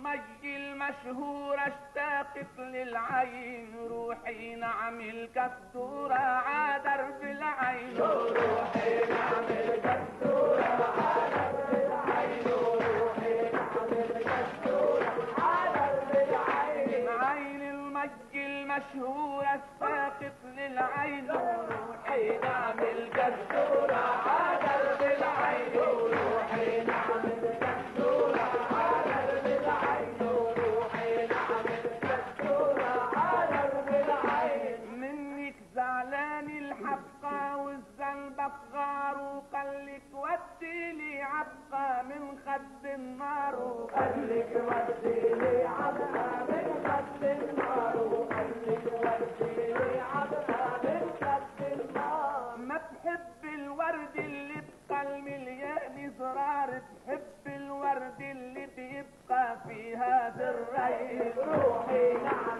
المجد المشهور اشتاقت للعين، روحي نعم الكسورة عادر في العين، روحي نعم الكسورة عادر في العين، روحي نعم الكسورة عادر في العين، عين المجد المشهور اشتاقت للعين، روحي نعم الكسورة عادر في العين، روحي نعم الكسورة عادر في العين، روحي نعم الكسورة عادر في العين، منك زعلان الحبقى والذنب غار، وقالك ودي لي عبقى من خد النار، وقالك ودي لي عبقى من خد النار، وقالك ودي لي عبقى من خد النار، ما تحب الورد اللي بقى المليان زرار، تحب الورد اللي بيبقى في هذا الريل، روحي نعم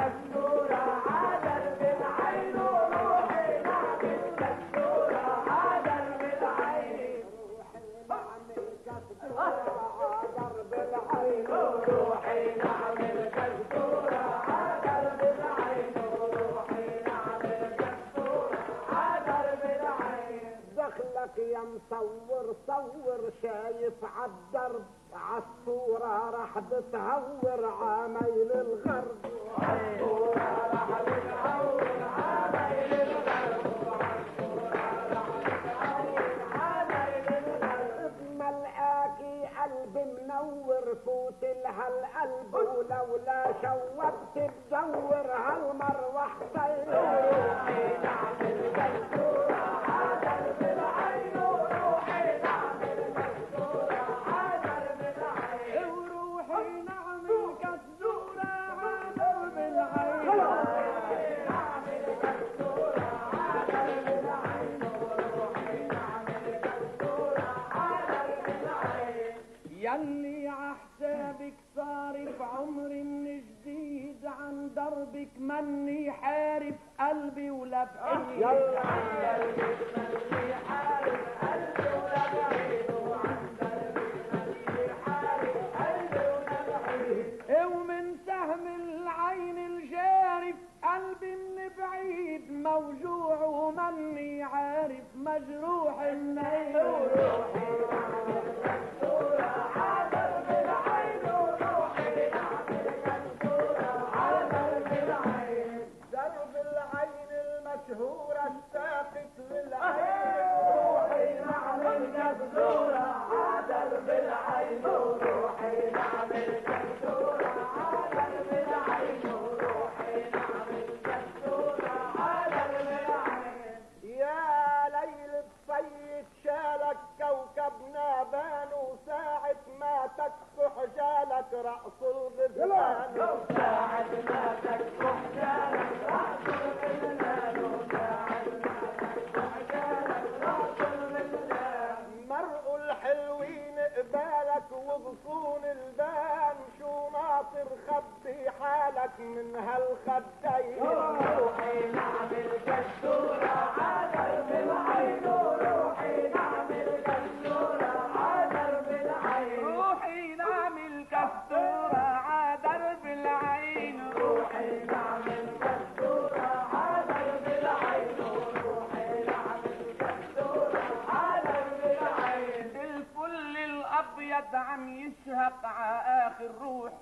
الكسورة عادر بالعين، روحي نعم الكسورة عادر بالعين، روحي نعم الكسورة عادر بالعين، روحي نعم الكسورة عادر بالعين، روحي نعم الكسورة عادر بالعين، دخلك يا مصور صور شايف عالدرب، عالصورة راح بتهور عمايل الغرب، عالصورة راح بتهور عمايل الغرب، عالصورة راح بتهور عمايل الغرب، ملقاكي قلبي منور فوت لها القلب، ولولا شوقت تدور هالمروحتين، روحي نعم الكسورة عادر بالعين، روحي نعم الكسورة عادر بالعين، وروحي نعم الكسورة عادر بالعين، روحي نعم الكسورة عادر بالعين، روحي نعم الكسورة عادر بالعين، يلي عحسابك صارف عمري من جديد، عن دربك مني حارف قلبي ولا بعيد، يلا عن دربك مني حارف قلبي ولا بعيد، وعن دربك مني حارف قلبي ولا بعيد، ومن سهم العين الجارف قلبي من بعيد موجوع، ومني عارف مجروح النيل، روحي نعم الكسورة عادر بالعين، روحي نعم الكسورة عادر بالعين، درب العين المشهورة اشتاقت للعين، روحي نعم الكسورة عادر بالعين، روحي نعم الكسورة عادر بالعين، روحي نعم الكسورة عادر بالعين، يا ليل بصيد شالك كوكبنا بان، وساعة ما تكسح جالك رأس الغزلان، ساعة ما تكسح جالك رأس الغزلان، وساعة ما تكسح جالك رأس الغزلان، مرء الحلوين قبالك وغصون البان، شو ناطر خبي حالك من هالخدين، روحي نعم الكسورة عادر بالعين، روحي نعم الكسورة عادر بالعين، روحي نعم الكسورة عادر بالعين، روحي نعم الكسورة عادر بالعين، روحي نعم الكسورة عادر بالعين، الفل الابيض عم يشهق ع اخر روح،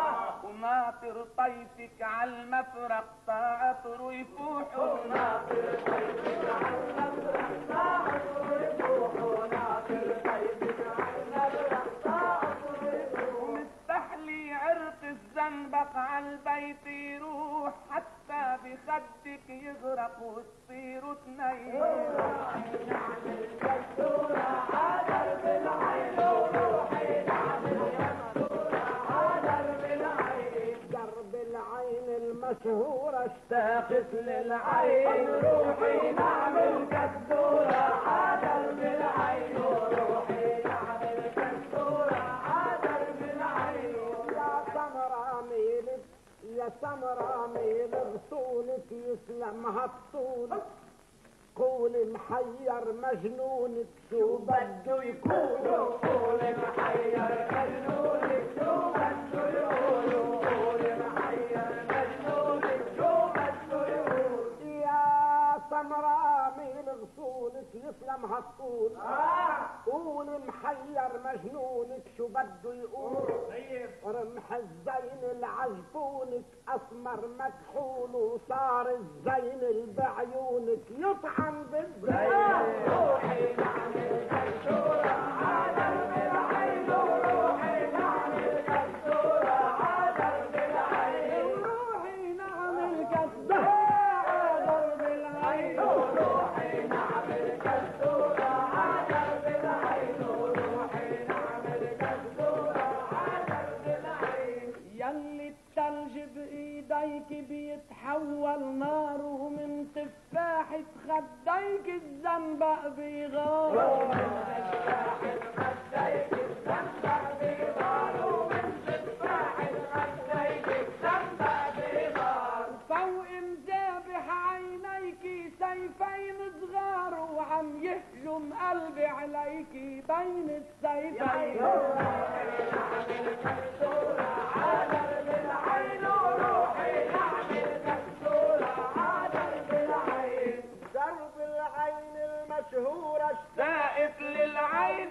وناطر طيفك عالمفرق طاعطر يفوح، وناطر طيفك عالمفرق طاعطر يفوح، وناطر طيفك عالمفرق طاعطر يفوح، مستحلي عرق الزنبق عالبيت يروح، حتى بخدك يغرق وتصير تنيل، روحي نعم الكسورة عادر بالعين، روحي نعم الكسورة عادر بالعين، درب العين المشهورة اشتاقت للعين، روحي نعم الكسورة عادر بالعين، روحي نعم الكسورة عادر بالعين، يا سمرة ميلك يا سمرة ميل بطولك يسلم هالطول، قولي محير مجنونك شو بده يكون، قولي محير مجنونك شو بده هتقول قول محير مجنونك شو بده يقول رمح الزين العجبونك اسمر مكحول وصار الزين بعيونك يطعن بالزين روحي نعمل كالشورى عادل بالعين روحي نعمل كالشورى عادل بالعين روحي نعمل كالشورى عادل بالعين روحي نعمل كالشورى عادل بالعين روحي نعمل كالشورى عادل بالعين يلي التلج بايديك بيتحول نار ومن تفاحة خديك الزنبق بيغار من تفاحة خديك الزنبق بيغار ومن تفاحة خديك الزنبق بيغار فوق مذابح عينيك سيفين صغار وعم يهجم قلبي عليك بين السيفين نعمل كالشورى عادل بالعين روحي نعمل كالشورى عادل بالعين درب العين المشهورة اشتاقت للعين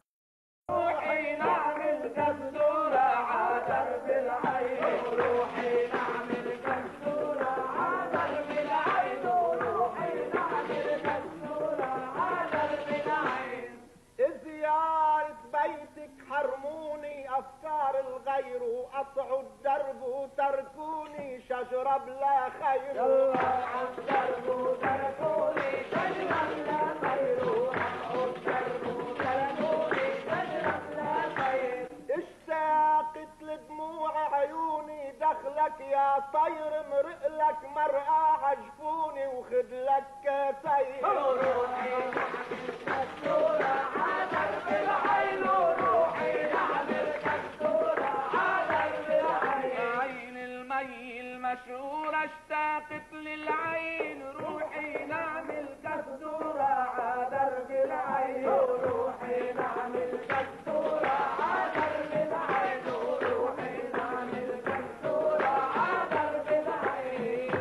روحي نعمل كالشورى عادل بالعين روحي نعمل كالشورى عادل بالعين روحي نعمل كالشورى عادل بالعين زيارة بيتك حرموني افكار الغير وقطعوا الدرب وتركوني شجرة بلا خير قطعوا الدرب وتركوني شجرة بلا خير وقطعوا الدرب وتركوني شجرة بلا خير اشتاقت لدموع عيوني دخلك يا طير مرقلك مرقى عجفوني وخدلك كاسين روحي نعمل كالشورى عادل بالعين روحي نعمل كالشورى عادل بالعين عين المي المشهورة اشتاقت للعين روحي نعمل كالشورى عادل بالعين روحي نعمل كالشورى عادل بالعين روحي نعمل كالشورى عادل بالعين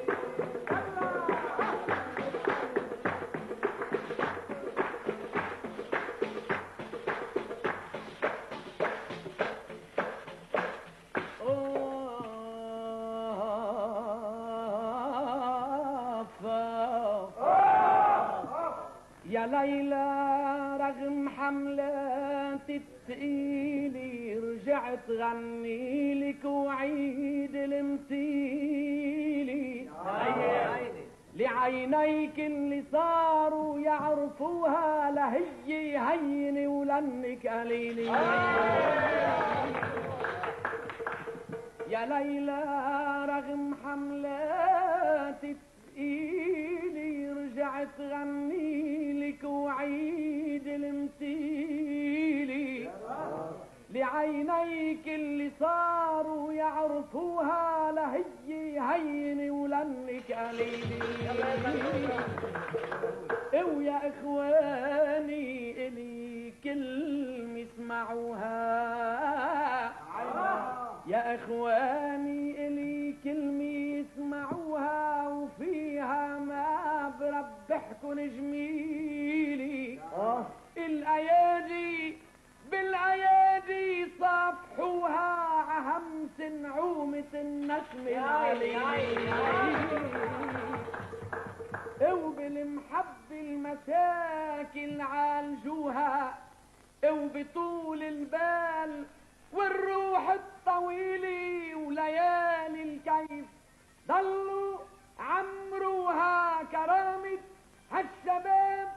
يا ليلى رغم حملات الثقيلة رجعت غنيلك وعيد المثيلي لعينيك اللي صاروا يعرفوها لهي هيني ولنك قليلي يا ليلى رغم حملات الثقيلة رجعت غنيلك وعيد المثيلي لعينيك اللي صاروا يعرفوها لهي هيني ولنك قليلي ويا اخواني الي كلمة اسمعوها يا اخواني الي كلمة اسمعوها وفيها ما بربحكن جميلي الايادي بالايادي صافحوها عهمس نعومة النسم العلي وبالمحب المساكن عالجوها وبطول البال والروح الطويلة وليالي الكيف ضلوا عمروها كرامة هالشباب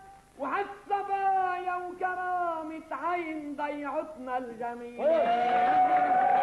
وهالصبايا وكرامة عين ضيعتنا الجميلة